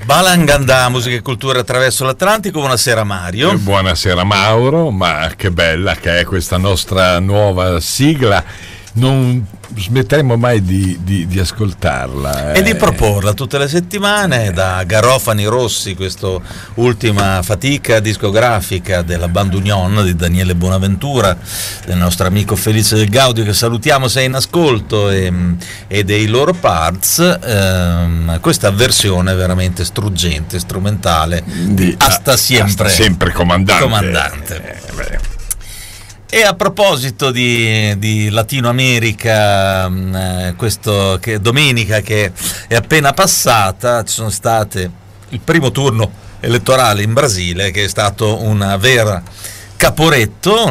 Balangandà, musica e cultura attraverso l'Atlantico. Buonasera Mario. Buonasera Mauro, ma che bella che è questa nostra nuova sigla. Non smetteremo mai di ascoltarla e di proporla tutte le settimane da Garofani Rossi, questa ultima fatica discografica della Band Union di Daniele Bonaventura, del nostro amico Felice Del Gaudio, che salutiamo se è in ascolto, e dei loro Parts, questa versione veramente struggente, strumentale di Hasta sempre comandante. E a proposito di Latino America, domenica che è appena passata, ci sono state il primo turno elettorale in Brasile, che è stato una vera Caporetto,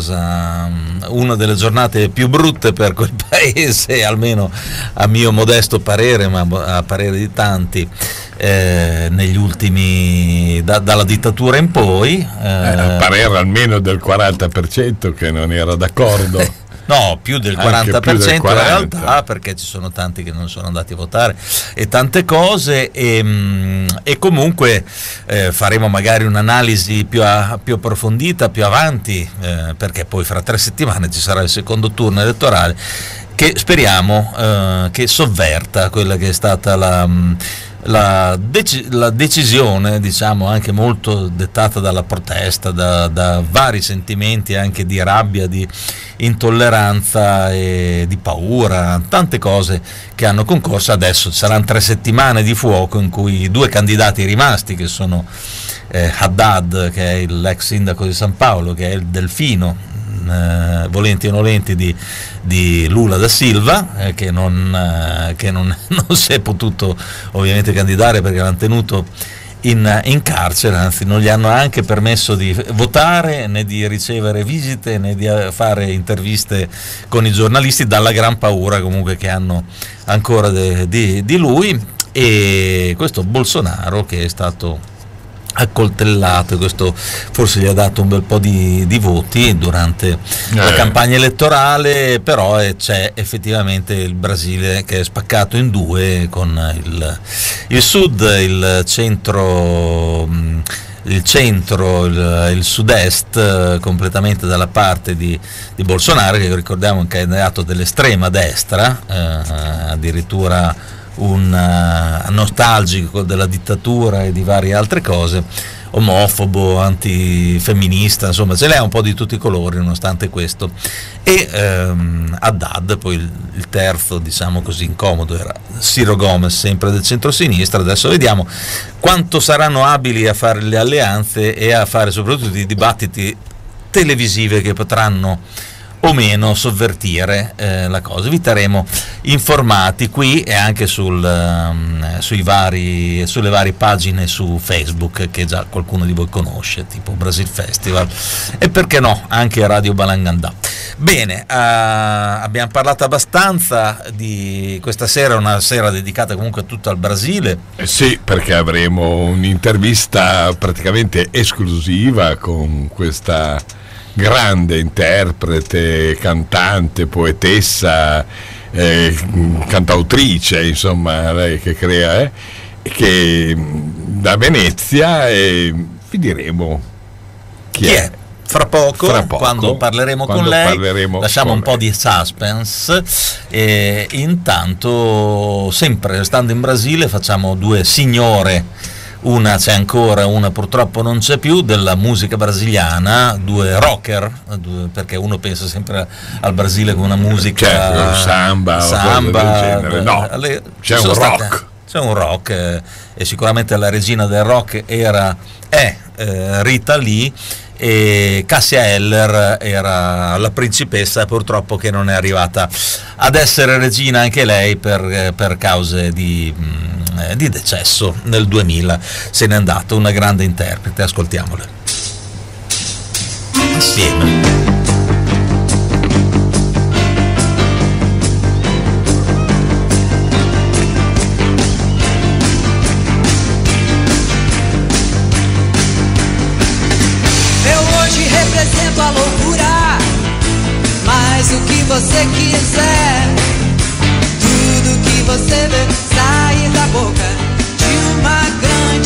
una delle giornate più brutte per quel paese, almeno a mio modesto parere, ma a parere di tanti, negli ultimi, dalla dittatura in poi. A parere almeno del 40% che non era d'accordo. No, più del 40% in realtà, perché ci sono tanti che non sono andati a votare e tante cose, e comunque faremo magari un'analisi più approfondita più avanti, perché poi fra 3 settimane ci sarà il secondo turno elettorale, che speriamo che sovverta quella che è stata la decisione, diciamo, anche molto dettata dalla protesta, da vari sentimenti anche di rabbia, di intolleranza e di paura, tante cose che hanno concorso. Adesso saranno 3 settimane di fuoco in cui i 2 candidati rimasti, che sono Haddad, che è l'ex sindaco di San Paolo, che è il delfino, volenti o nolenti, di Lula da Silva, che non si è potuto ovviamente candidare perché l'hanno tenuto in carcere, anzi non gli hanno anche permesso di votare, né di ricevere visite, né di fare interviste con i giornalisti, dalla gran paura comunque che hanno ancora di lui. E questo Bolsonaro, che è stato accoltellato, e questo forse gli ha dato un bel po' di voti durante la campagna elettorale, però c'è effettivamente il Brasile che è spaccato in 2, con il sud, il centro, il sud-est completamente dalla parte di Bolsonaro, che ricordiamo che è candidato dell'estrema destra, addirittura un nostalgico della dittatura e di varie altre cose, omofobo, antifemminista, insomma ce l'ha un po' di tutti i colori nonostante questo. E Haddad, poi il terzo, diciamo così, incomodo, era Ciro Gomes, sempre del centro-sinistra. Adesso vediamo quanto saranno abili a fare le alleanze e a fare soprattutto i dibattiti televisivi che potranno o meno sovvertire la cosa. Vi terremo informati qui e anche sulle varie pagine su Facebook, che già qualcuno di voi conosce, tipo Brasil Festival, e perché no anche Radio Balangandà. Bene, abbiamo parlato abbastanza di questa sera, una sera dedicata comunque tutto al Brasile. Sì, perché avremo un'intervista praticamente esclusiva con questa grande interprete, cantante, poetessa, cantautrice, insomma, lei che crea, che da Venezia, e vi diremo chi è. Fra poco, quando parleremo con lei, lasciamo un po' di suspense, e intanto, sempre restando in Brasile, facciamo 2 signore. Una c'è ancora, una purtroppo non c'è più, della musica brasiliana, 2 rocker, perché uno pensa sempre al Brasile come una musica samba del genere. No, c'è un rock. C'è un rock, e sicuramente la regina del rock è Rita Lee, e Cássia Eller era la principessa, purtroppo, che non è arrivata ad essere regina anche lei per cause di decesso. Nel 2000 se n'è andata, una grande interprete. Ascoltiamola insieme. Represento a loucura, mas o que você quiser, tudo que você vê sair da boca de uma grande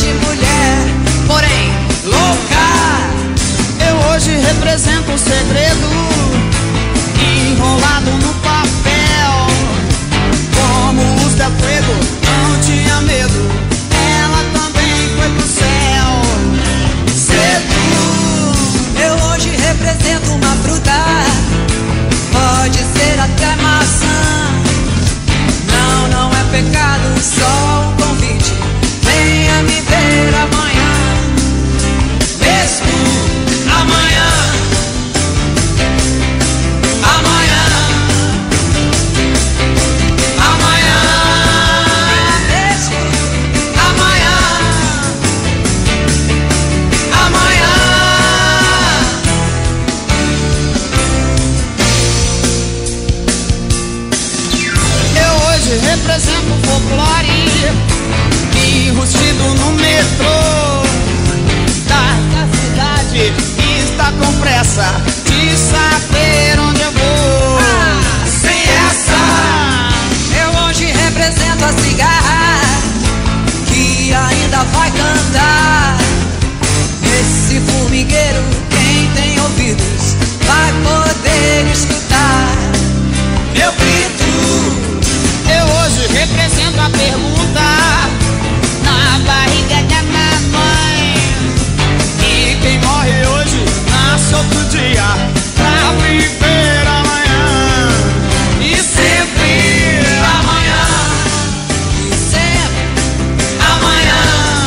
pressa de saber onde eu vou. Sem essa, eu hoje represento a cigarra que ainda vai cantar. Nesse formigueiro, quem tem ouvidos vai poder escutar meu grito. Eu hoje represento a pergunta na barriga da mamãe. E quem morre hoje nasce outro dia pra viver amanhã. E sempre amanhã. E sempre amanhã.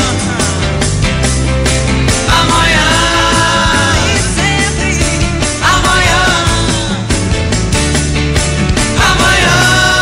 Amanhã. E sempre amanhã. Amanhã.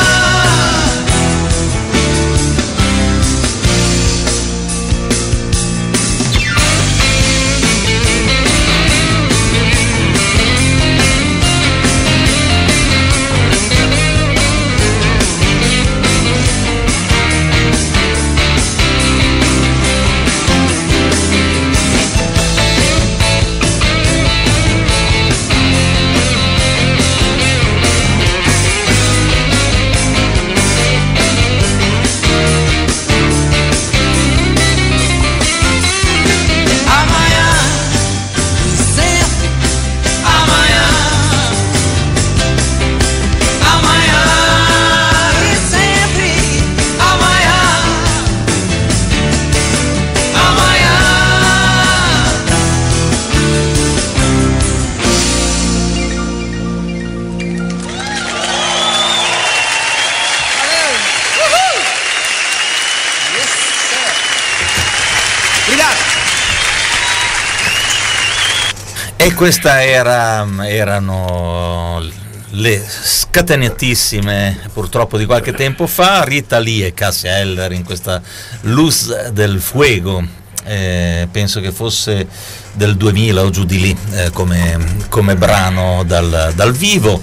E questa erano le scatenatissime, purtroppo di qualche tempo fa, Rita Lee e Cássia Eller in questa Luz del Fuego, penso che fosse del 2000 o giù di lì, come brano dal vivo.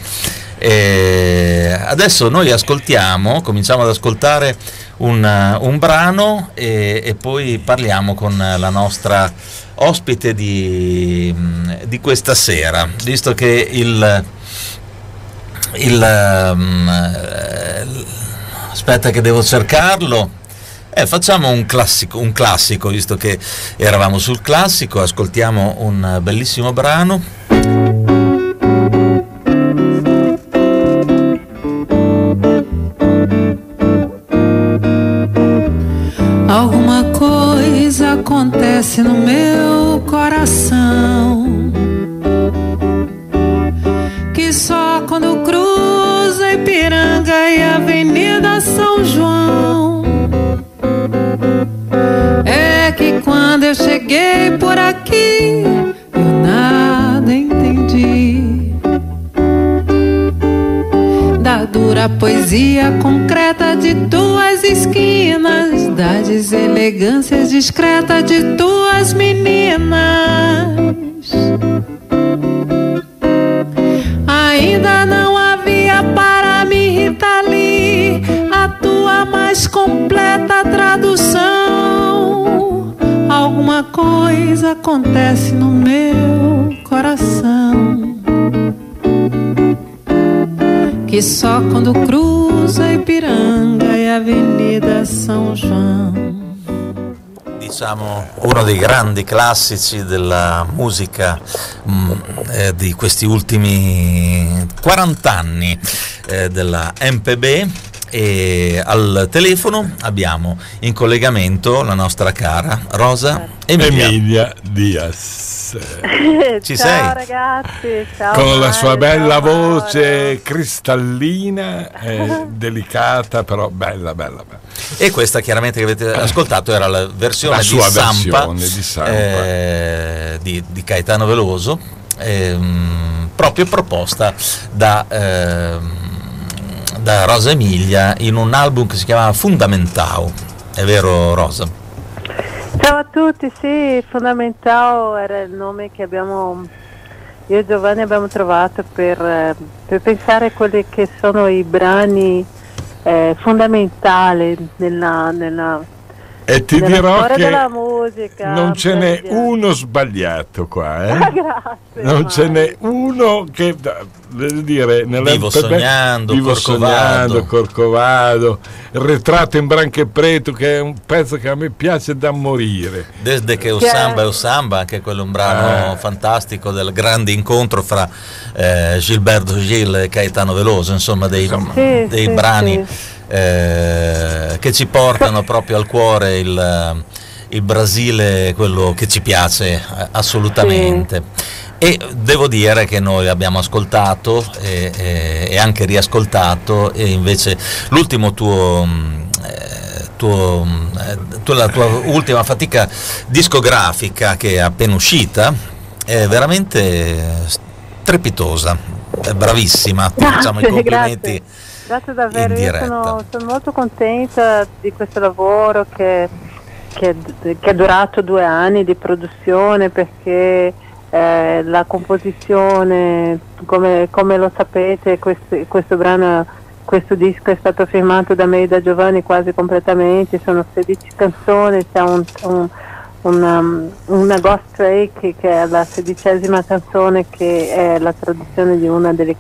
Adesso noi cominciamo ad ascoltare un brano e poi parliamo con la nostra ospite di questa sera, visto che aspetta che devo cercarlo. Facciamo un classico, visto che eravamo sul classico, ascoltiamo un bellissimo brano. Alguma coisa acontece no meu coração, que só quando cruza Ipiranga e Avenida São João é que quando eu cheguei por aqui eu nada entendi da dura poesia concreta de tuas esquinas, da deselegância discreta de tuas meninas. Ainda não havia para mim, Rita Lee, a tua mais completa tradução. Alguma coisa acontece no meu coração, que só quando cruza Ipiranga e Avenida São João. Diciamo uno dei grandi classici della musica di questi ultimi 40 anni della MPB. E al telefono abbiamo in collegamento la nostra cara Rosa Emilia Diaz. Ci ciao sei? Ragazzi, ciao. Con la sua bella ciao, voce cristallina, delicata, però bella. E questa chiaramente che avete ascoltato era la versione La di sua Sampa, versione di di Caetano Veloso, proprio proposta da Rosa Emilia in un album che si chiamava Fundamentao. È vero, Rosa? Ciao a tutti, sì, Fundamentao era il nome che io e Giovanni abbiamo trovato per pensare a quelli che sono i brani fondamentali nella E ti dirò che della musica, non ce n'è uno sbagliato qua, Grazie, non ce n'è uno che, devo dire, Vivo sognando, Corcovado, il ritratto in branco e preto, che è un pezzo che a me piace da morire. Desde che Osamba è Osamba, anche quello è un brano fantastico del grande incontro fra Gilberto Gil e Caetano Veloso, insomma dei brani che ci portano proprio al cuore il Brasile, quello che ci piace assolutamente. E devo dire che noi abbiamo ascoltato e anche riascoltato, e invece l'ultimo la tua ultima fatica discografica, che è appena uscita, è veramente strepitosa, è bravissima, ti facciamo i complimenti. Grazie davvero, io sono molto contenta di questo lavoro che è durato 2 anni di produzione, perché la composizione, come lo sapete, questo brano, questo disco è stato firmato da me e da Giovanni quasi completamente, sono 16 canzoni, c'è una ghost track che è la 16ª canzone, che è la traduzione di una delle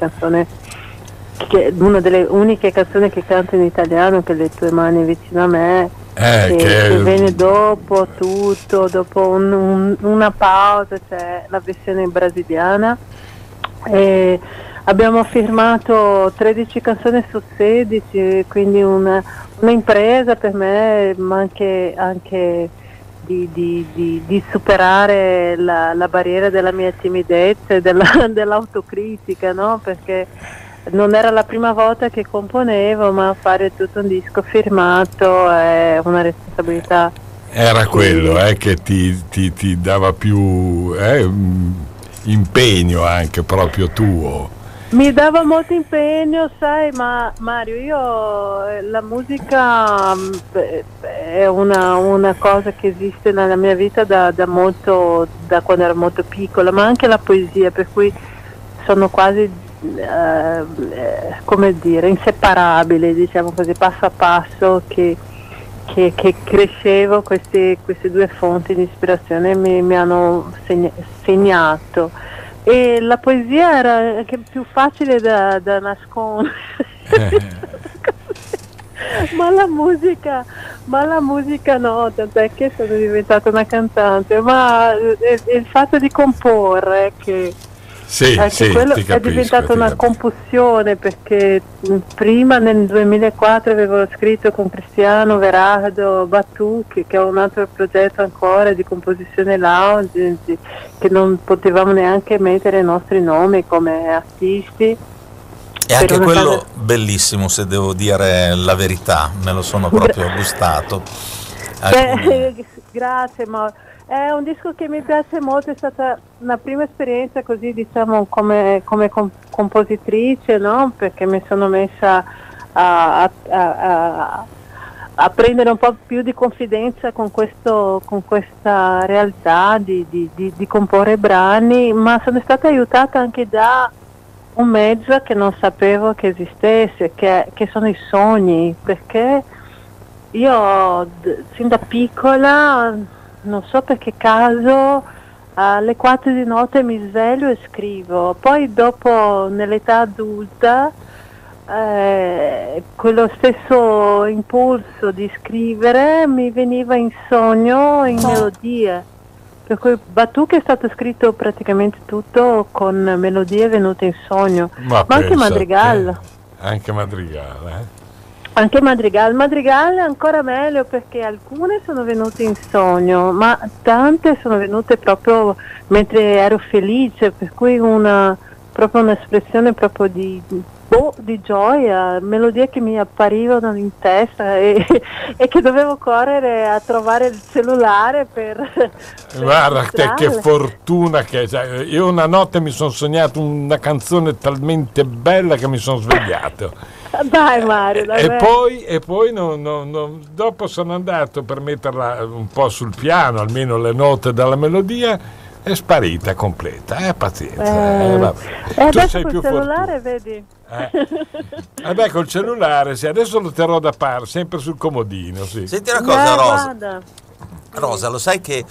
uniche canzoni che canto in italiano, che è Le tue mani vicino a me, che viene dopo tutto, dopo una pausa c'è la versione brasiliana, e abbiamo firmato 13 canzoni su 16, quindi una impresa per me, ma anche di superare la barriera della mia timidezza e dell'autocritica, no? Perché non era la prima volta che componevo, ma fare tutto un disco firmato è una responsabilità. Era quello che ti dava più impegno, anche proprio tuo. Mi dava molto impegno, sai, ma Mario, io la musica è una cosa che esiste nella mia vita da quando ero molto piccola, ma anche la poesia, per cui sono quasi come dire, inseparabili, diciamo così, passo a passo che crescevo, queste 2 fonti di ispirazione mi hanno segnato, e la poesia era anche più facile da nascondere. ma la musica no, tant'è che sono diventata una cantante, ma il fatto di comporre che quello è diventato una compulsione, perché prima nel 2004 avevo scritto con Cristiano Verardo Batu, che è un altro progetto ancora di composizione lounge, che non potevamo neanche mettere i nostri nomi come artisti. E anche quello bellissimo, se devo dire la verità, me lo sono proprio gustato. Grazie, ma è un disco che mi piace molto, è stata una prima esperienza così, diciamo, come compositrice, no? Perché mi sono messa a prendere un po' più di confidenza con questa realtà di comporre brani, ma sono stata aiutata anche da un mezzo che non sapevo che esistesse, che sono i sogni, perché io sin da piccola, non so per che caso, alle 4 di notte mi sveglio e scrivo. Poi dopo, nell'età adulta, quello stesso impulso di scrivere mi veniva in sogno, in melodie. Per cui Batuque è stato scritto praticamente tutto con melodie venute in sogno. Ma anche Madrigal. Anche Madrigal, Anche Madrigal è ancora meglio, perché alcune sono venute in sogno, ma tante sono venute proprio mentre ero felice, per cui proprio un'espressione proprio di gioia, melodie che mi apparivano in testa e che dovevo correre a trovare il cellulare per guarda che fortuna che io una notte mi sono sognato una canzone talmente bella che mi sono svegliato. Dai Mario, dai. E poi dopo sono andato per metterla un po' sul piano, almeno le note della melodia, è sparita completa, pazienza. Tu adesso sei più cellulare, vedi? Vabbè, col cellulare, sì, adesso lo terrò da parte, sempre sul comodino. Sì. Senti una cosa, Rosa. Rosa, lo sai che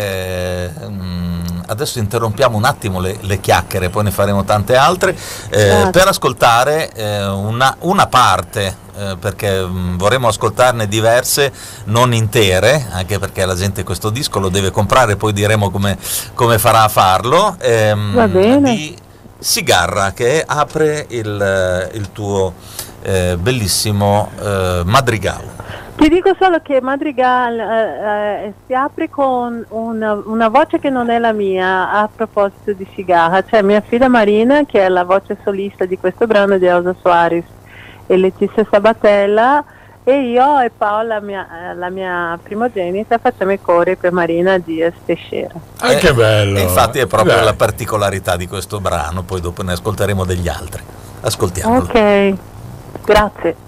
adesso interrompiamo un attimo le chiacchiere, poi ne faremo tante altre, per ascoltare una parte, perché vorremmo ascoltarne diverse, non intere, anche perché la gente questo disco lo deve comprare, poi diremo come farà a farlo. Va bene. Di Cigarra, che apre il tuo bellissimo Madrigal. Ti dico solo che Madrigal si apre con una voce che non è la mia, a proposito di Cigarra. C'è mia figlia Marina, che è la voce solista di questo brano, di Elsa Soares e Letizia Sabatella, e io e Paola, la mia primogenita, facciamo i cori per Marina Diaz Teixeira. Che bello! Infatti è proprio la particolarità di questo brano, poi dopo ne ascolteremo degli altri. Ascoltiamolo. Ok, grazie.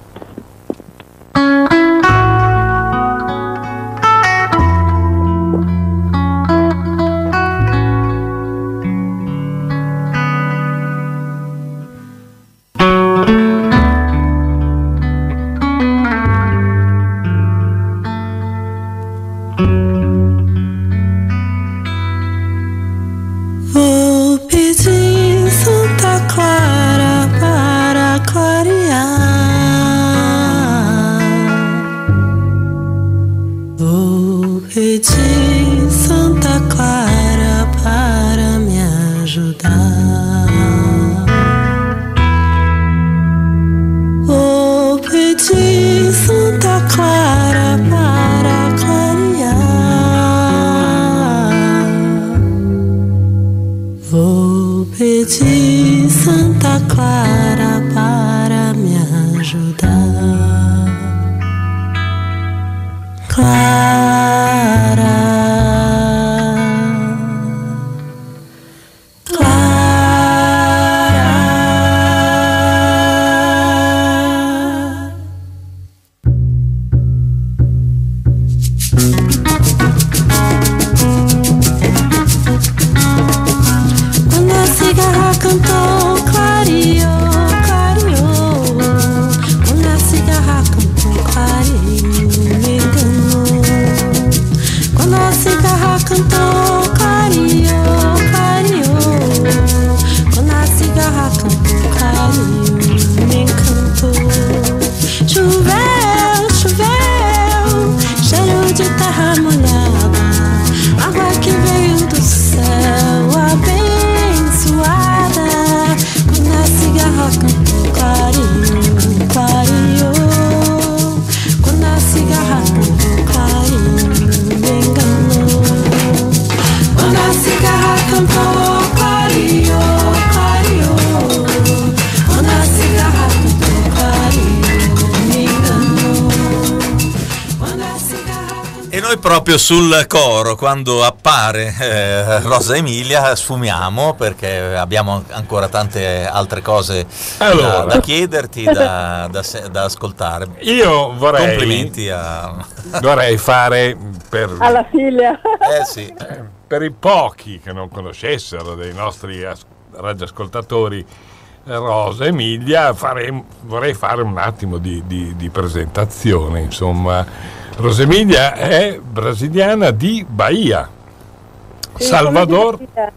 Proprio sul coro, quando appare Rosa Emilia, sfumiamo, perché abbiamo ancora tante altre cose da chiederti, da ascoltare. Io complimenti vorrei fare alla figlia. Sì. Per i pochi che non conoscessero, dei nostri radioascoltatori, Rosa Emilia, vorrei fare un attimo di presentazione, insomma. Rosa Emilia è brasiliana di Bahia, sì, Salvador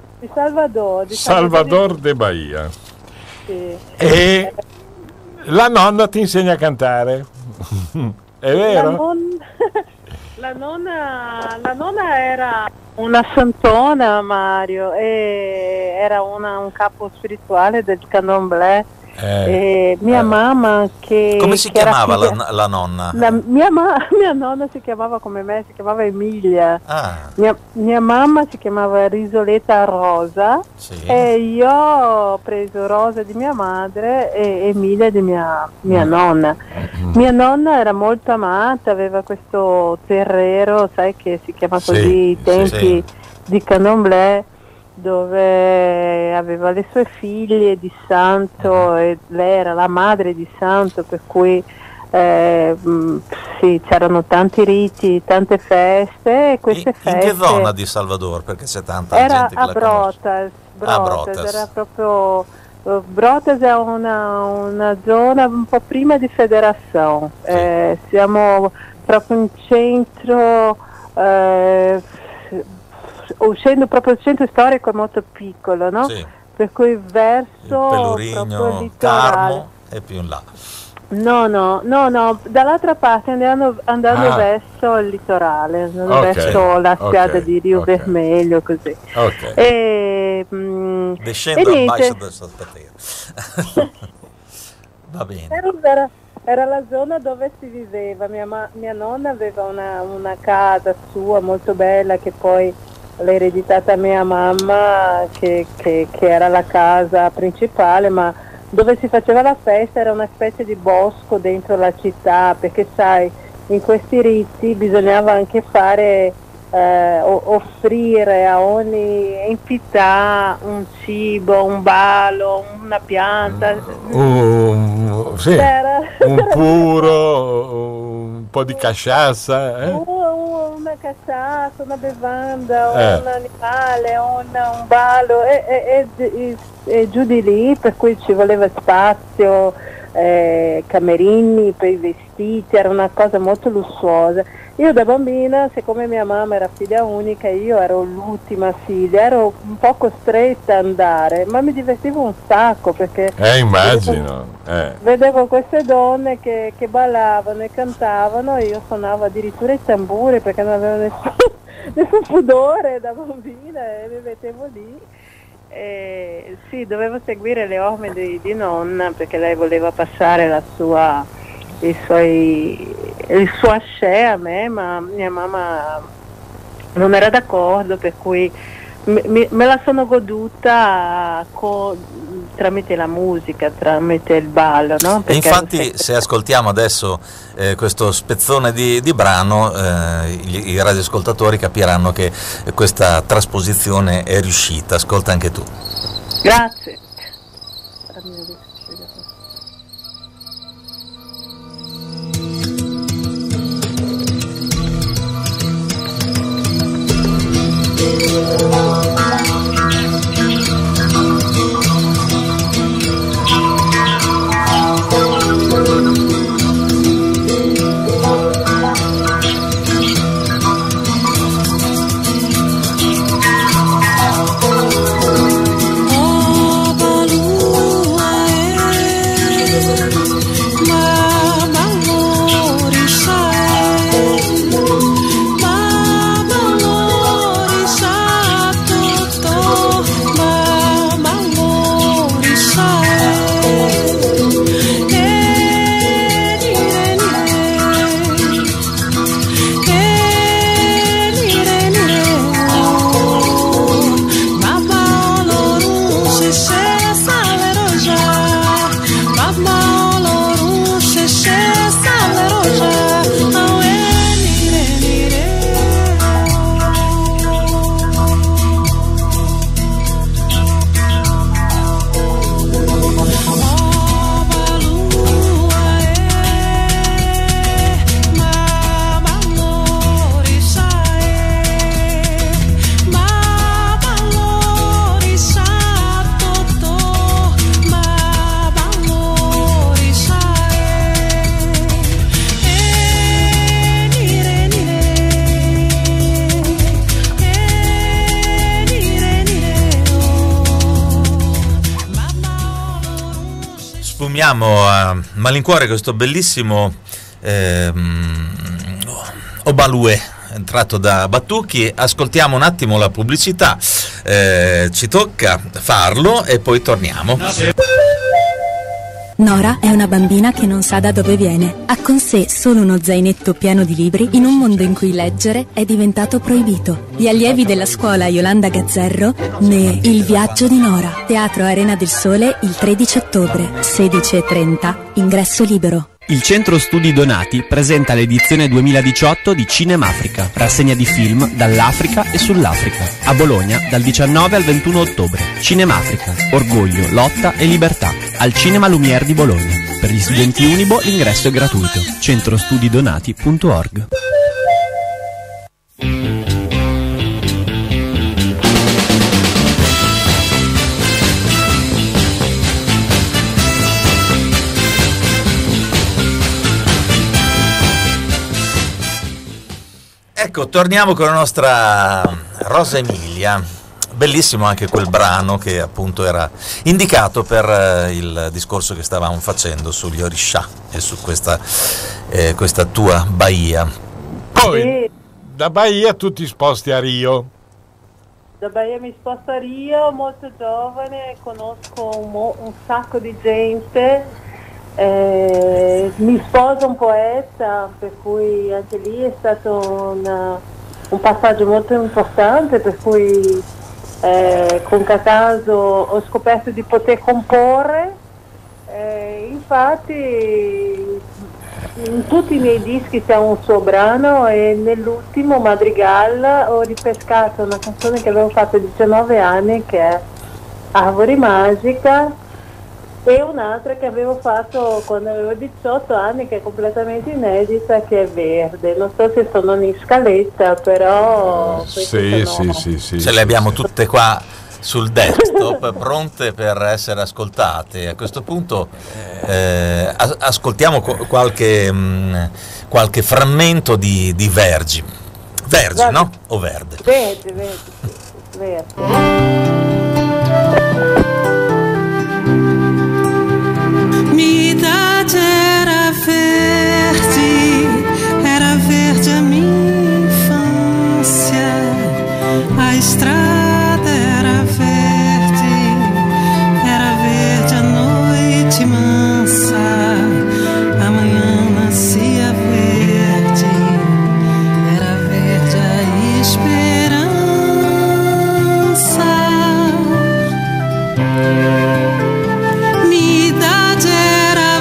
de Bahia. Sì. E la nonna ti insegna a cantare, è vero? La nonna era una santona, Mario, e era un capo spirituale del Candomblé. Mia mamma, che come si chiamava la nonna? Mia nonna si chiamava come me, si chiamava Emilia. Mia mamma si chiamava Risoletta Rosa, sì. E io ho preso Rosa di mia madre e Emilia di mia nonna. Mia nonna era molto amata, aveva questo terrero, sai, che si chiama così, i tempi di Candomblé, dove aveva le sue figlie di santo e lei era la madre di santo, per cui sì, c'erano tanti riti, tante feste, e queste feste... In che zona di Salvador? Perché c'è tanta era gente che a la conosce. Brotas, era proprio... Brotas è una zona un po' prima di Federação, sì. Siamo proprio in centro, uscendo proprio il centro storico è molto piccolo, no? Sì. Per cui verso il Pelourinho, Carmo e più in là. No, dall'altra parte andando verso il litorale, verso la spiaggia di Rio Vermelho, così. Descendo abaixo da Salvatore. Va bene. Era la zona dove si viveva. Mia nonna aveva una casa sua molto bella che poi l'ha ereditata mia mamma, che era la casa principale, ma dove si faceva la festa era una specie di bosco dentro la città, perché sai, in questi riti bisognava anche fare, offrire a ogni entità un cibo, un ballo, una pianta. Sì, un puro, un po' di cachaça. Una caciassa, una bevanda, un animale, un ballo e giù di lì, per cui ci voleva spazio, camerini per i vestiti, era una cosa molto lussuosa. Io da bambina, siccome mia mamma era figlia unica, io ero l'ultima figlia, ero un po' costretta ad andare, ma mi divertivo un sacco perché immagino vedevo queste donne che ballavano e cantavano, e io suonavo addirittura i tamburi perché non avevo nessun pudore da bambina, e mi mettevo lì. Sì, dovevo seguire le orme di nonna perché lei voleva passare il suo ascè a me, ma mia mamma non era d'accordo, per cui me la sono goduta tramite la musica, tramite il ballo, no? Perché infatti se ascoltiamo adesso questo spezzone di brano, i radioascoltatori capiranno che questa trasposizione è riuscita. Ascolta anche tu. Grazie. A malincuore questo bellissimo Obalue tratto da Batucchi. Ascoltiamo un attimo la pubblicità, ci tocca farlo e poi torniamo. Nora è una bambina che non sa da dove viene. Ha con sé solo uno zainetto pieno di libri in un mondo in cui leggere è diventato proibito. Gli allievi della scuola Yolanda Gazzerro ne Il viaggio di Nora. Teatro Arena del Sole il 13 ottobre, 16:30, ingresso libero. Il Centro Studi Donati presenta l'edizione 2018 di Cinemafrica, rassegna di film dall'Africa e sull'Africa, a Bologna dal 19 al 21 ottobre. Cinemafrica, orgoglio, lotta e libertà, al Cinema Lumière di Bologna. Per gli studenti Unibo l'ingresso è gratuito. centrostudidonati.org. Ecco, torniamo con la nostra Rosa Emilia. Bellissimo anche quel brano che appunto era indicato per il discorso che stavamo facendo sugli Orisha e su questa tua Bahia. Poi da Bahia tu ti sposti a Rio. Da Bahia mi sposto a Rio, molto giovane, conosco un sacco di gente. Mi sposo un poeta, per cui anche lì è stato un passaggio molto importante, per cui con Cataso ho scoperto di poter comporre, infatti in tutti i miei dischi c'è un suo brano e nell'ultimo Madrigal ho ripescato una canzone che avevo fatto a 19 anni che è Árvore Mágica, e un'altra che avevo fatto quando avevo 18 anni che è completamente inedita, che è Verde. Non so se sono in scaletta, però sì. Ce le abbiamo tutte qua sul desktop pronte per essere ascoltate. A questo punto ascoltiamo qualche frammento di Verdi, no? O Verde? Verde. Minha idade era verde a minha infância, a estrada era verde a noite mansa, amanhã nascia verde, era verde a esperança. Minha idade era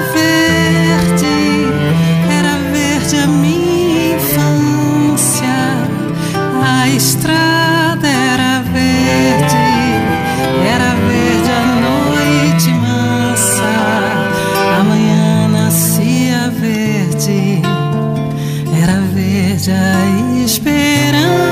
verde a minha infância, a estrada era verde a noite mansa, amanhã nascia verde, era verde a esperança.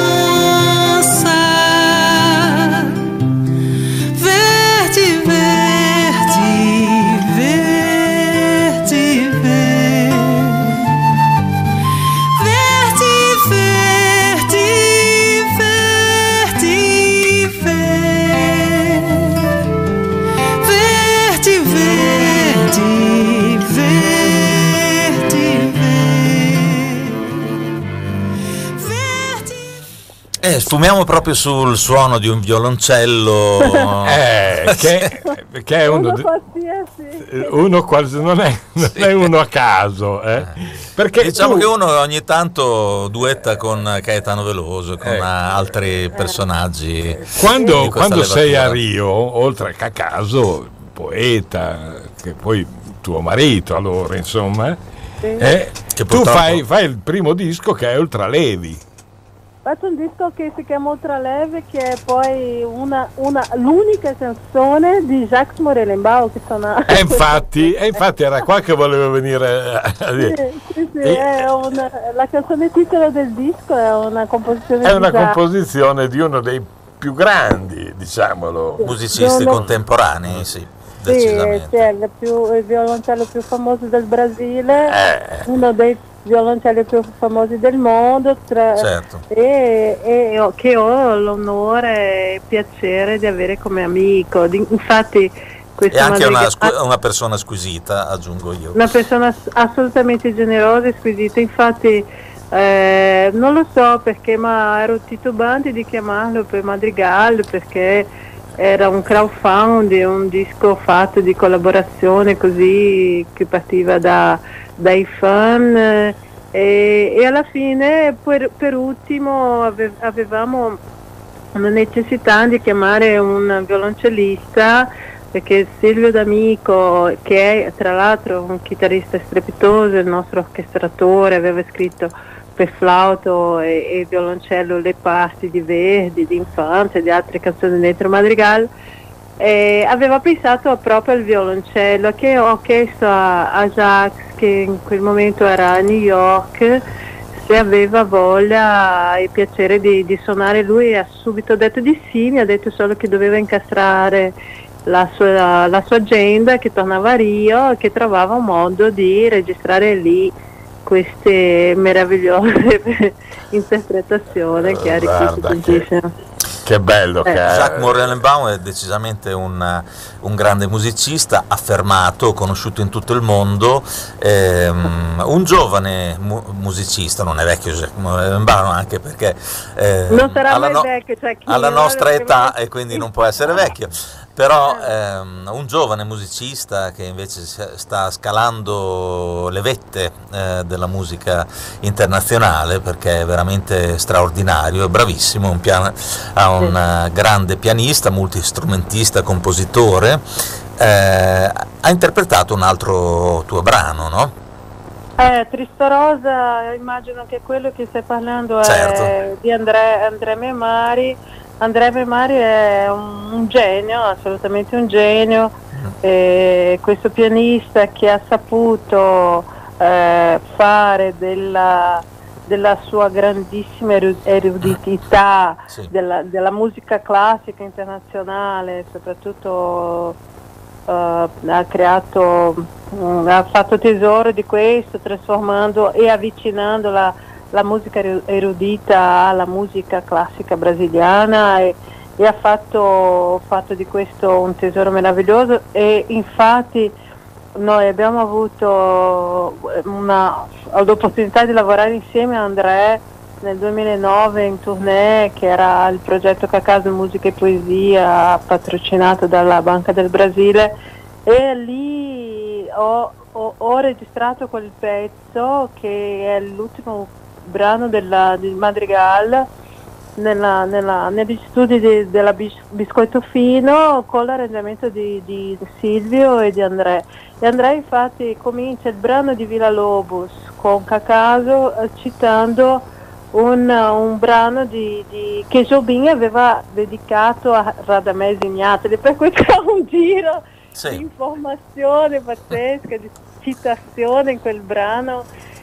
Sfumiamo proprio sul suono di un violoncello che è uno quasi non è uno a caso, perché diciamo che uno ogni tanto duetta con Caetano Veloso, con altri personaggi. Quando sei a Rio, oltre che a caso, poeta, che poi tuo marito allora insomma, che tu fai il primo disco che è Ultralevi. Faccio un disco che si chiama Ultraleve, che è poi l'unica canzone di Jacques Morelenbaum che suona. Infatti era qua che volevo venire a dire. Sì, la canzone titolo del disco è una composizione composizione di uno dei più grandi, diciamolo, musicisti contemporanei, sì. Sì, è il violoncello più famoso del Brasile, uno dei violoncelli più famosi del mondo, certo. e che ho l'onore e il piacere di avere come amico. Infatti è anche una persona squisita, aggiungo io. Una persona assolutamente generosa e squisita, infatti non lo so perché, ma ero titubante di chiamarlo per Madrigal, perché era un crowdfunding, un disco fatto di collaborazione così, che partiva dai fan, e alla fine per ultimo avevamo una necessità di chiamare un violoncellista, perché Silvio D'Amico, che è tra l'altro un chitarrista strepitoso, il nostro orchestratore, aveva scritto per flauto e violoncello le parti di Verdi, di Infanzia e di altre canzoni dentro Madrigal, aveva pensato proprio al violoncello, che ho chiesto a Jacques, che in quel momento era a New York, se aveva voglia e piacere di suonare. Lui ha subito detto di sì, mi ha detto solo che doveva incastrare la sua agenda, che tornava a Rio e che trovava un modo di registrare lì queste meravigliose interpretazioni che ha richiesto tantissimo. Che bello che è. Jacques Morellenbaum è decisamente un grande musicista, affermato, conosciuto in tutto il mondo, un giovane musicista, non è vecchio Jacques Morellenbaum, anche perché non sarà mai vecchio, cioè alla nostra età e quindi non può essere vecchio. Però un giovane musicista che invece sta scalando le vette della musica internazionale, perché è veramente straordinario, è bravissimo, ha un grande pianista, multistrumentista, compositore, ha interpretato un altro tuo brano, no? Trista Rosa, immagino che quello che stai parlando certo. È di André Memari. Andrea Memari è un genio, assolutamente un genio, questo pianista che ha saputo fare della sua grandissima erudità, sì. della musica classica internazionale, soprattutto ha fatto tesoro di questo, trasformando e avvicinando la musica erudita alla musica classica brasiliana e ha fatto di questo un tesoro meraviglioso. E infatti noi abbiamo avuto l'opportunità di lavorare insieme a André nel 2009 in tournée, che era il progetto Cacaso Musica e Poesia, patrocinato dalla Banca del Brasile, e lì ho registrato quel pezzo che è l'ultimo brano del Madrigal negli studi della Biscoito Fino, con l'arrangiamento di Silvio e di André. E André infatti comincia il brano di Villa-Lobos con Cacaso citando un brano che Jobim aveva dedicato a Radamés Ignatoli, per cui c'è un giro di informazione pazzesca, di citazione in quel brano.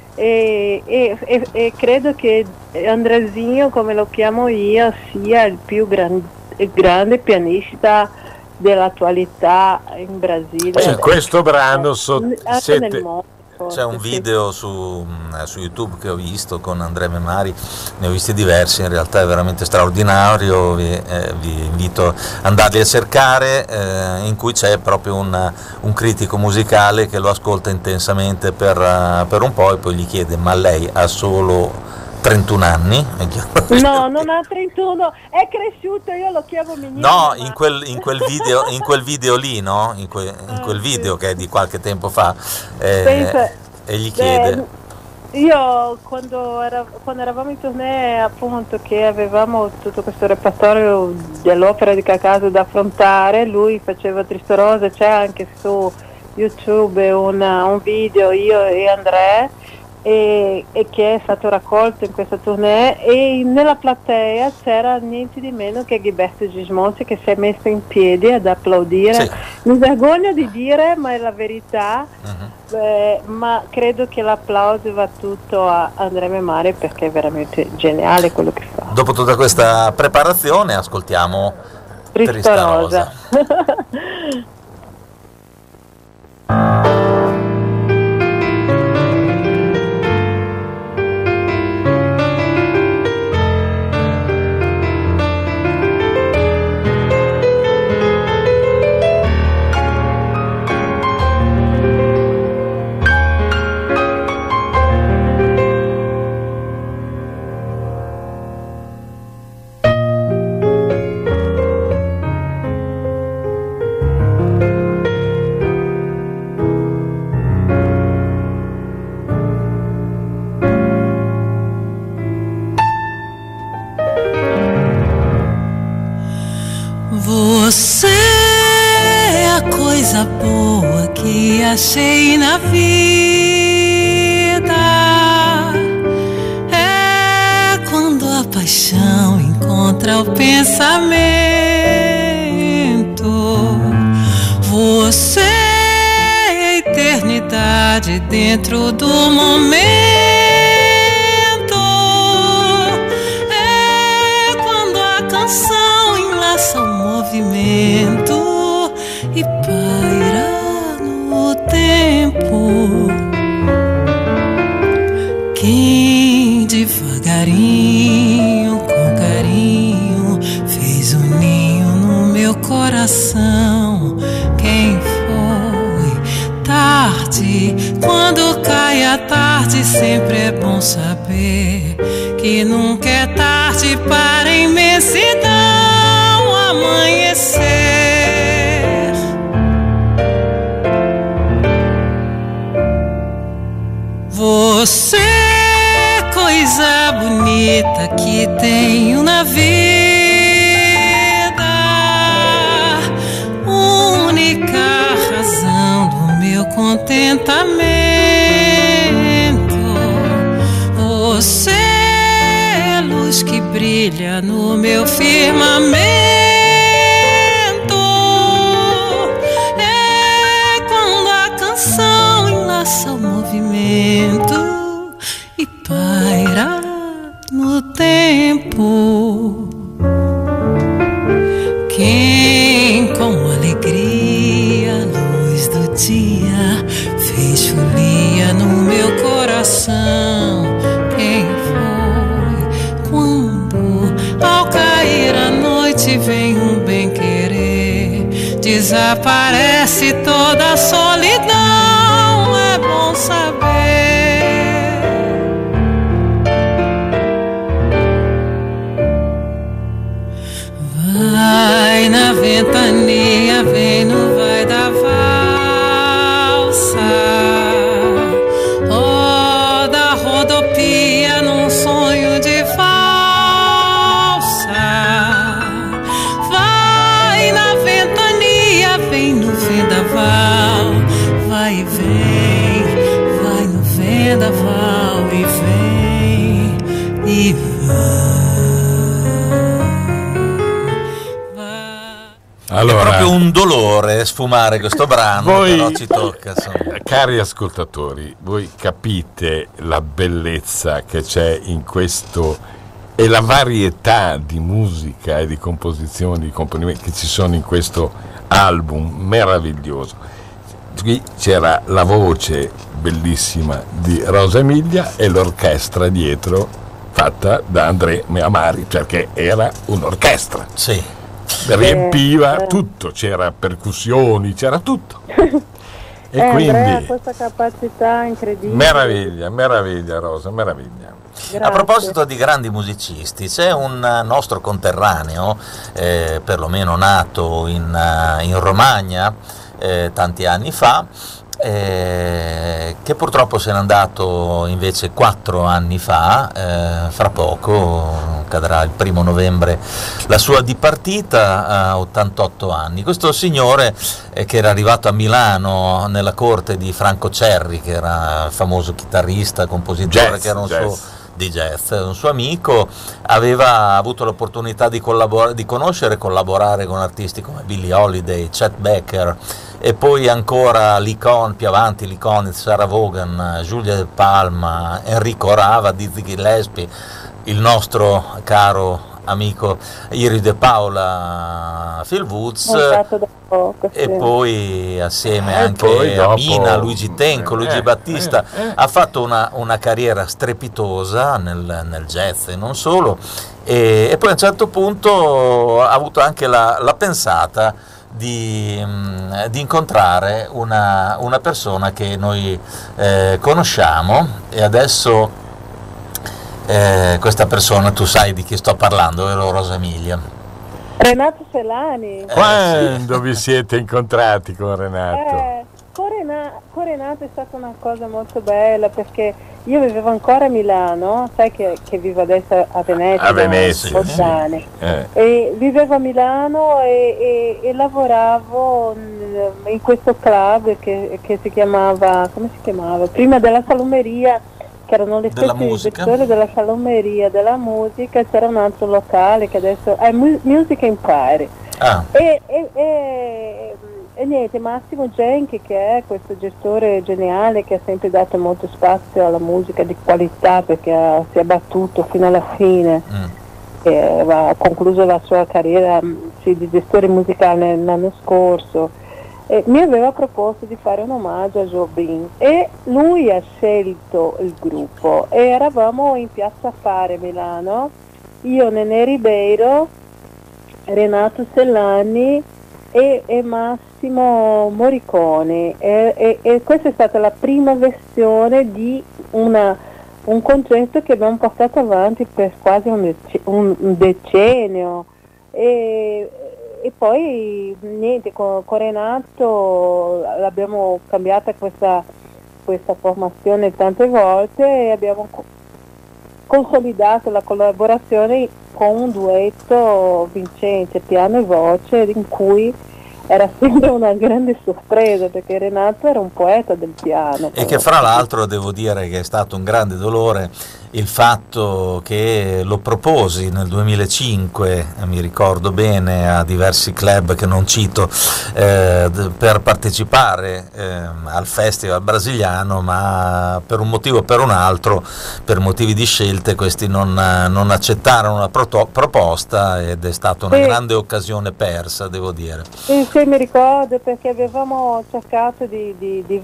E credo che Andrezinho, come lo chiamo io, sia il più grande pianista dell'attualità in Brasile. Questo brano nel mondo. C'è un video su YouTube che ho visto con Andrea Memari, ne ho visti diversi, in realtà è veramente straordinario, vi invito ad andarli a cercare, in cui c'è proprio un critico musicale che lo ascolta intensamente per un po' e poi gli chiede: ma lei ha solo 31 anni? No, non ha 31, è cresciuto, io lo chiamo Mignino. No, in quel video lì, no? In quel video che è di qualche tempo fa, e gli chiede. Io quando eravamo in tournée, appunto, che avevamo tutto questo repertorio dell'opera di Cacaso da affrontare, lui faceva Trista Rosa, c'è anche su YouTube un video, io e André, e che è stato raccolto in questa tournée, e nella platea c'era niente di meno che Gilberto Gismonti, che si è messo in piedi ad applaudire. Sì. Mi vergogno di dire, ma è la verità. Ma credo che l'applauso va tutto a Andrea Memari, perché è veramente geniale quello che fa. Dopo tutta questa preparazione ascoltiamo Trista Rosa. Você é a coisa boa que achei na vida. É quando a paixão encontra o pensamento. de dentro do momento. É quando a canção enlaça o movimento e paira no tempo. Quem devagarinho, com carinho, fez um ninho no meu coração? Quem foi? Tarde, quando cai a tarde, sempre é bom saber que nunca é tarde para a imensidão amanhecer. Você, coisa bonita que tenho na vida, única razão do meu contentamento. Você é luz que brilha no meu firmamento. É quando a canção enlaça o movimento e paira no tempo. Quem com alegria, luz do dia, fez folia no meu coração? Quem foi? Quando ao cair a noite vem um bem-querer, desaparece toda a solidão. É bom saber. Vai na ventania, vem no vai da valsa, roda, rodopia num sonho de valsa. Vai na ventania, vem no vendaval, vai e vem, vai no vendaval e vem e vai. Allora, è proprio un dolore sfumare questo brano, voi, però ci tocca. Cari ascoltatori, voi capite la bellezza che c'è in questo e la varietà di musica e di composizioni, di componimenti che ci sono in questo album meraviglioso. Qui c'era la voce bellissima di Rosa Emilia e l'orchestra dietro fatta da André Meamari, perché era un'orchestra. Sì. Riempiva tutto, c'era percussioni, c'era tutto. E quindi Andrea ha questa capacità incredibile. Meraviglia Rosa, meraviglia. Grazie. A proposito di grandi musicisti, c'è un nostro conterraneo, perlomeno nato in Romagna tanti anni fa, che purtroppo se n'è andato invece 4 anni fa, fra poco cadrà il 1° novembre la sua dipartita a 88 anni. Questo signore che era arrivato a Milano nella corte di Franco Cerri, che era famoso chitarrista, compositore, che era un suo di jazz, un suo amico, aveva avuto l'opportunità di conoscere e collaborare con artisti come Billie Holiday, Chet Baker e poi ancora l'icon, più avanti l'icon Sarah Vaughan, Julia De Palma, Enrico Rava, Dizzy Gillespie, il nostro caro amico Iri De Paola, Phil Woods, e poi assieme anche a Mina, Luigi Tenco, Luigi Battista, ha fatto una carriera strepitosa nel jazz e non solo, e poi a un certo punto ha avuto anche la pensata di incontrare una persona che noi conosciamo, e adesso questa persona, tu sai di chi sto parlando, vero Rosa Emilia? Renato Celani. Quando vi siete incontrati con Renato? Con Renato è stata una cosa molto bella, perché io vivevo ancora a Milano, sai che vivo adesso a Venezia. A Venezia, sì. Anni. E vivevo a Milano e lavoravo in questo club che si chiamava, come si chiamava? Prima della Salumeria, che erano le stesse direttori della Salumeria della musica, c'era un altro locale che adesso è Music Empire. E niente, Massimo Genchi, che è questo gestore geniale che ha sempre dato molto spazio alla musica di qualità, perché si è battuto fino alla fine, ha concluso la sua carriera di gestore musicale l'anno scorso, e mi aveva proposto di fare un omaggio a Jobim, e lui ha scelto il gruppo, e eravamo in Piazza Fare, Milano, io, Nenè Ribeiro, Renato Sellani e Massimo Morricone, e questa è stata la prima versione di un concerto che abbiamo portato avanti per quasi un decennio, e poi niente, con Renato l'abbiamo cambiata questa formazione tante volte, e abbiamo consolidato la collaborazione con un duetto vincente, piano e voce, in cui era sempre una grande sorpresa, perché Renato era un poeta del piano. E che fra l'altro devo dire che è stato un grande dolore il fatto che lo proposi nel 2005, mi ricordo bene, a diversi club che non cito, per partecipare al festival brasiliano, ma per un motivo o per un altro, per motivi di scelte, questi non accettarono la proposta, ed è stata una grande occasione persa, devo dire. Sì, mi ricordo, perché avevamo cercato di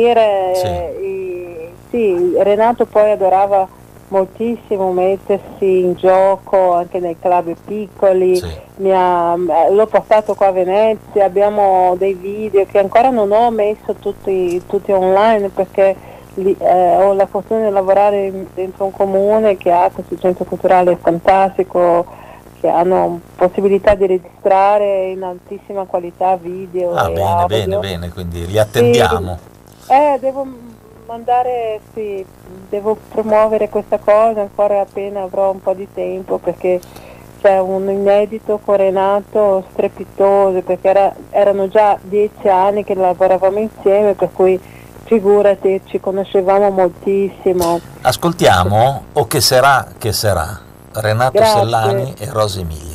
venire, sì, Renato poi adorava moltissimo mettersi in gioco anche nei club piccoli, l'ho portato qua a Venezia, abbiamo dei video che ancora non ho messo tutti online, perché ho la fortuna di lavorare dentro un comune che ha questo centro culturale fantastico, che hanno possibilità di registrare in altissima qualità video e audio. Bene, quindi li attendiamo. Devo mandare, devo promuovere questa cosa ancora appena avrò un po' di tempo, perché c'è un inedito con Renato strepitoso, perché erano già 10 anni che lavoravamo insieme, per cui figurati, ci conoscevamo moltissimo. Ascoltiamo O che sarà, Renato Sellani e Rosa Emilia.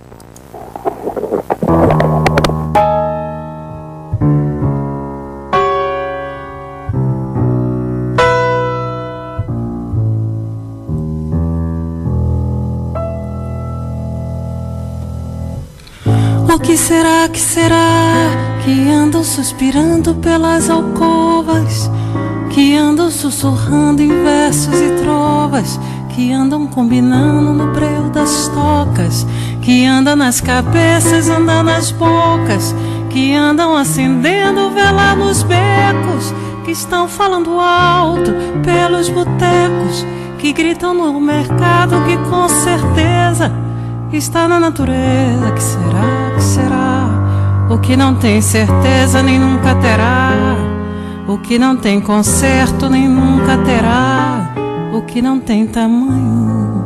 O que será que andam suspirando pelas alcovas, que andam sussurrando em versos e trovas, que andam combinando no breu das tocas, que andam nas cabeças, andam nas bocas, que andam acendendo vela nos becos, que estão falando alto pelos botecos, que gritam no mercado, que com certeza está na natureza. Que será? O que não tem certeza nem nunca terá, o que não tem conserto nem nunca terá, o que não tem tamanho.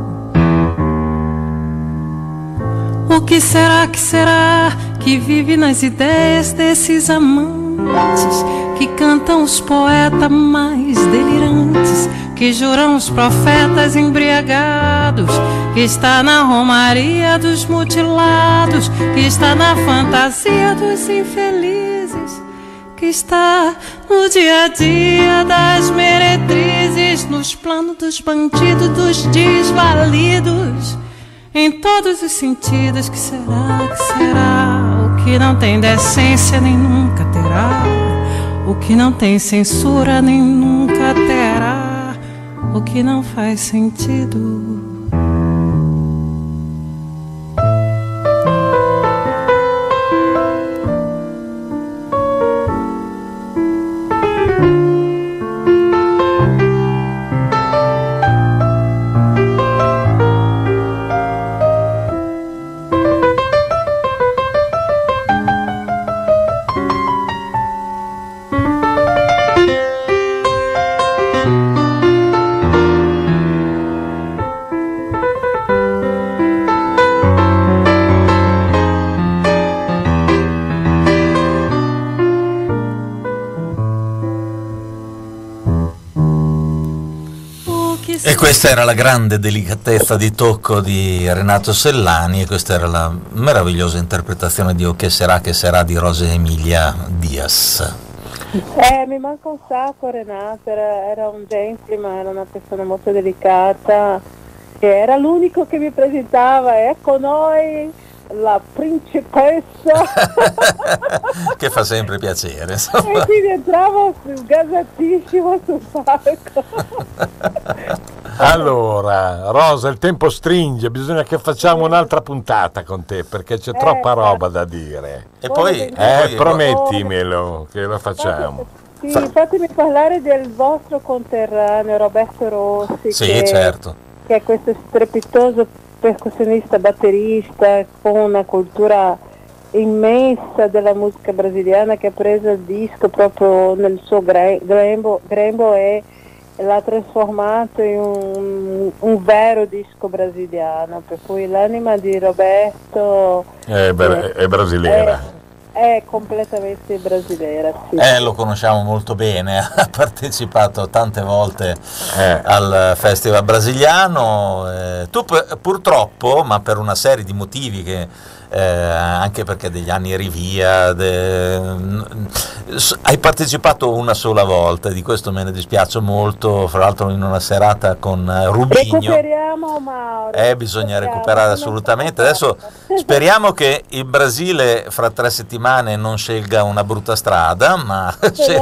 O que será que vive nas ideias desses amantes, que cantam os poetas mais delirantes, que juram os profetas embriagados, que está na romaria dos mutilados, que está na fantasia dos infelizes, que está no dia a dia das meretrizes, nos planos dos bandidos, dos desvalidos, em todos os sentidos. Que será? O que não tem decência nem nunca terá, o que não tem censura nem nunca terá, o que não faz sentido. Questa era la grande delicatezza di tocco di Renato Sellani e questa era la meravigliosa interpretazione di O che sarà di Rosa Emilia Diaz. Mi manca un sacco Renato, era un gentleman, era una persona molto delicata, che era l'unico che mi presentava, ecco noi, la principessa. Che fa sempre piacere. E quindi entravo gasatissimo sul palco. Allora, Rosa, il tempo stringe, bisogna che facciamo un'altra puntata con te perché c'è troppa roba da dire. E poi promettimelo che lo facciamo. Sì, fatemi parlare del vostro conterraneo Roberto Rossi. Sì, certo. Che è questo strepitoso percussionista batterista con una cultura immensa della musica brasiliana, che ha preso il disco proprio nel suo grembo e l'ha trasformato in un vero disco brasiliano, per cui l'anima di Roberto è brasiliana. È completamente brasiliana, sì. Lo conosciamo molto bene, ha partecipato tante volte al Festival Brasiliano. Tu purtroppo, ma per una serie di motivi che anche perché degli anni eri via, hai partecipato una sola volta, di questo me ne dispiace molto, fra l'altro in una serata con Rubigno. Recuperiamo Mauro. Bisogna recuperare assolutamente. Adesso speriamo che il Brasile fra 3 settimane non scelga una brutta strada, ma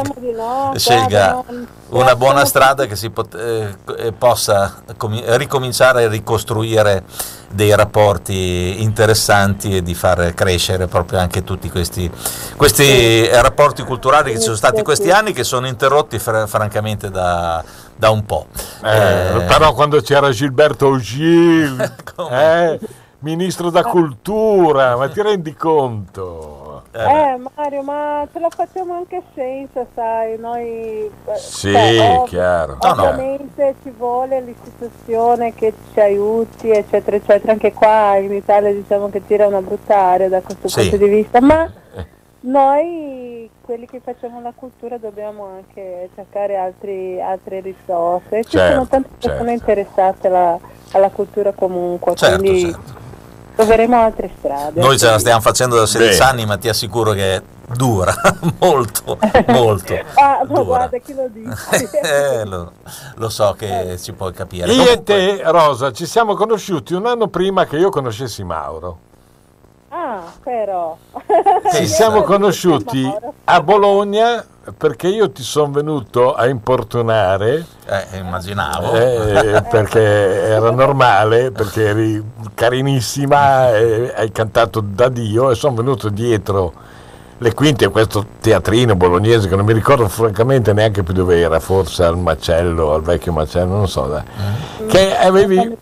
scelga una buona strada che si possa ricominciare a ricostruire dei rapporti interessanti e di far crescere proprio anche tutti questi rapporti culturali che ci sono stati questi anni, che sono interrotti francamente da un po'. Però quando c'era Gilberto Gil, ministro da cultura, ma ti rendi conto? Mario, ma ce la facciamo anche senza, sai, noi chiaro. Ovviamente ci vuole l'istituzione che ci aiuti, eccetera, eccetera. Anche qua in Italia diciamo che tira una brutta aria da questo punto di vista, ma noi, quelli che facciamo la cultura, dobbiamo anche cercare altre risorse. Ci sono tante persone interessate alla cultura comunque, quindi troveremo altre strade. Noi ce la stiamo facendo da 16 anni, ma ti assicuro che dura molto. Ma guarda, chi lo dice? Lo so che ci puoi capire. Io e te, Rosa, ci siamo conosciuti un anno prima che io conoscessi Mauro. Però ci siamo conosciuti a Bologna perché io ti sono venuto a importunare. Immaginavo. Perché era normale, perché eri carinissima e hai cantato da Dio, e sono venuto dietro le quinte a questo teatrino bolognese che non mi ricordo francamente neanche più dove era, forse al Macello, al vecchio Macello, non so, che avevi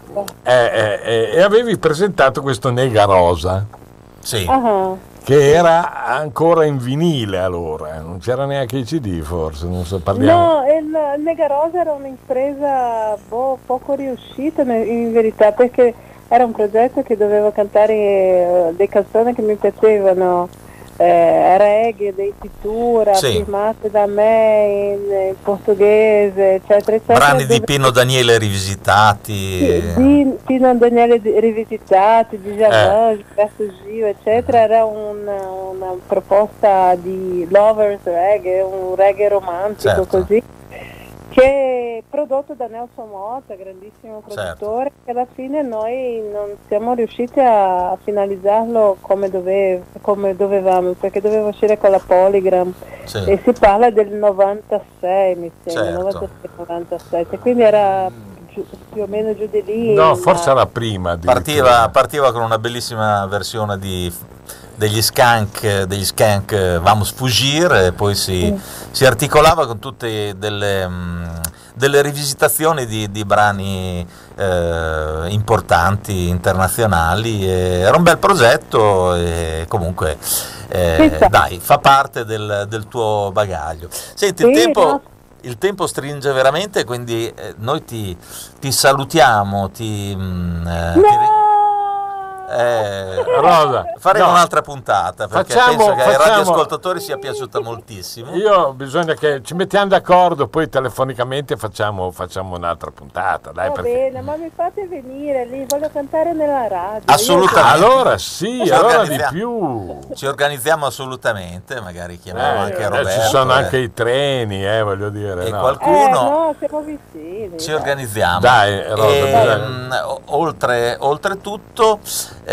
presentato questo Nega Rosa. Sì. Che era ancora in vinile allora, non c'era neanche i CD forse, non so, parliamo. No, il Nega Rosa era un'impresa poco riuscita in verità, perché era un progetto che dovevo cantare delle canzoni che mi piacevano, reggae, deitura, firmate da me in portoghese, eccetera, eccetera. Brani di Pino Daniele rivisitati. Di Pino Daniele rivisitati, di Javan, Gilberto Gil, eccetera. Era una proposta di lovers reggae, un reggae romantico, così, che è prodotto da Nelson Motta, grandissimo produttore, che alla fine noi non siamo riusciti a finalizzarlo come dovevamo, perché doveva uscire con la Polygram, e si parla del 96, mi sembra, 96, quindi era più o meno giù di lì. No, forse era prima. Partiva con una bellissima versione degli Skank Vamos Fugir, e poi si articolava con tutte delle rivisitazioni di brani importanti, internazionali. Era un bel progetto e comunque dai, fa parte del tuo bagaglio. Senti, il tempo stringe veramente, quindi noi ti salutiamo, Rosa, faremo un'altra puntata perché penso che ai radioascoltatori sia piaciuta moltissimo. Bisogna che ci mettiamo d'accordo, poi telefonicamente facciamo un'altra puntata. Dai, va bene, ma mi fate venire lì, voglio cantare nella radio. Assolutamente. Allora sì, allora di più. Ci organizziamo assolutamente, magari chiamiamo anche Roberto. Ci sono anche i treni, voglio dire. E qualcuno. No, siamo vicini. Ci organizziamo. Dai, Rosa, oltretutto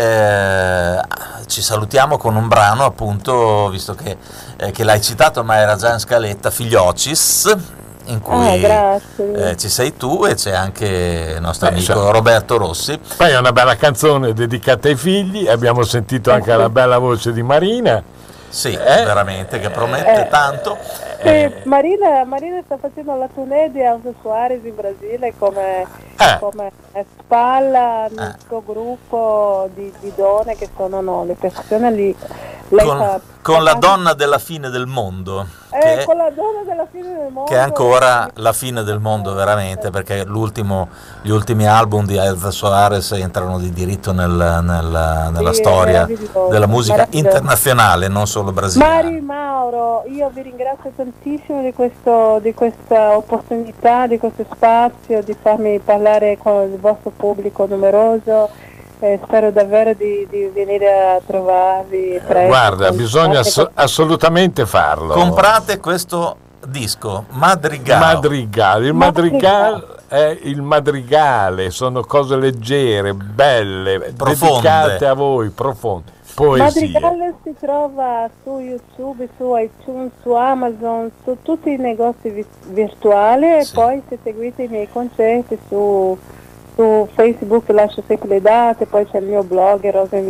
ci salutiamo con un brano, appunto, visto che l'hai citato, ma era già in scaletta, Figliocis, in cui ci sei tu e c'è anche il nostro amico Roberto Rossi. Poi è una bella canzone dedicata ai figli, abbiamo sentito anche la bella voce di Marina. Sì, veramente, che promette tanto. Marina sta facendo la tournée di Elza Soares in Brasile come spalla nel suo gruppo di donne che sono le persone lì. Con la donna della fine del mondo. Con la donna della fine del mondo. Che è ancora la fine del mondo veramente, perché gli ultimi album di Elza Soares entrano di diritto nella storia della musica internazionale, non solo brasiliana. Mari Mauro, io vi ringrazio tantissimo di questa opportunità, di questo spazio, di farmi parlare con il vostro pubblico numeroso. Spero davvero di venire a trovarvi presto. Guarda, bisogna assolutamente farlo. Comprate questo disco Madrigal. Il Madrigal è il madrigale, sono cose leggere, belle, profonde, dedicate a voi, profonde. Poesie. Madrigal si trova su YouTube, su iTunes, su Amazon, su tutti i negozi virtuali e poi se seguite i miei concerti su Facebook lascio sempre le date, poi c'è il mio blog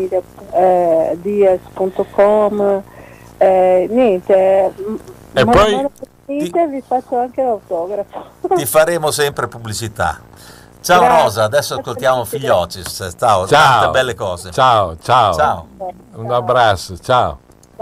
rosemediadiaz.com, niente, e poi vi faccio anche l'autografo. Ti faremo sempre pubblicità. Ciao Rosa, adesso ascoltiamo Figliocis. Ciao, tante belle cose. Ciao. Un abbraccio, ciao.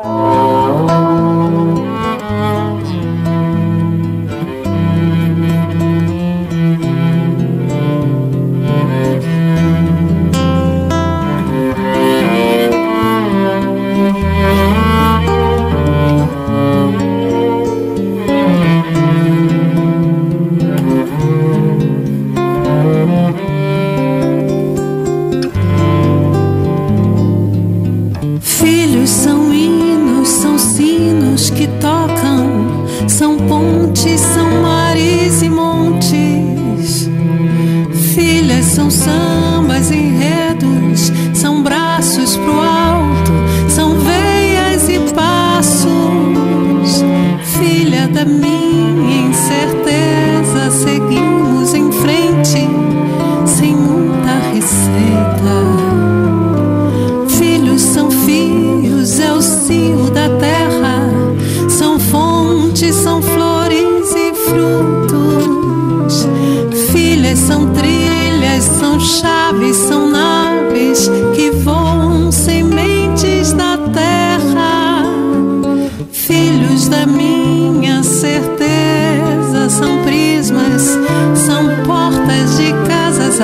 Que tocam, são pontes, são mares e montes. Filhas são sambas, enredos, são braços pro alto, são veias e passos. Filha da minha incerteza, seguimos em frente, sem muita receita. Filhos são fios, é o cio da terra. São fontes, são flores e frutos. Filhas são trilhas, são chaves, são naves que voam, sementes da terra. Filhos da minha certeza, são prismas, são portas de casas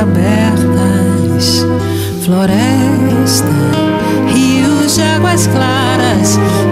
abertas. Floresta, rios de águas claras,